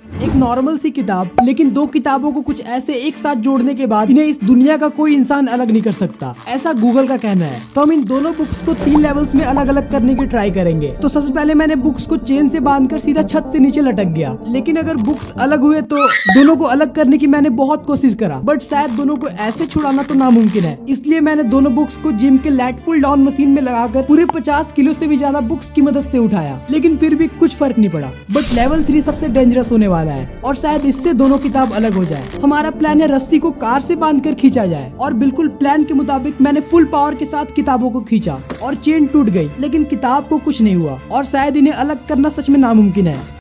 एक नॉर्मल सी किताब, लेकिन दो किताबों को कुछ ऐसे एक साथ जोड़ने के बाद इन्हें इस दुनिया का कोई इंसान अलग नहीं कर सकता, ऐसा गूगल का कहना है। तो हम इन दोनों बुक्स को 3 लेवल्स में अलग अलग करने की ट्राई करेंगे। तो सबसे पहले मैंने बुक्स को चेन से बांधकर सीधा छत से नीचे लटक गया, लेकिन अगर बुक्स अलग हुए तो दोनों को अलग करने की मैंने बहुत कोशिश करा, बट शायद दोनों को ऐसे छुड़ाना तो नामुमकिन है। इसलिए मैंने दोनों बुक्स को जिम के लैट पुल डाउन मशीन में लगाकर पूरे 50 किलो से भी ज्यादा बुक्स की मदद से उठाया, लेकिन फिर भी कुछ फर्क नहीं पड़ा। बट लेवल 3 सबसे डेंजरस होने वाला है और शायद इससे दोनों किताब अलग हो जाए। हमारा प्लान है रस्सी को कार से बांधकर खींचा जाए, और बिल्कुल प्लान के मुताबिक मैंने फुल पावर के साथ किताबों को खींचा और चेन टूट गई, लेकिन किताब को कुछ नहीं हुआ और शायद इन्हें अलग करना सच में नामुमकिन है।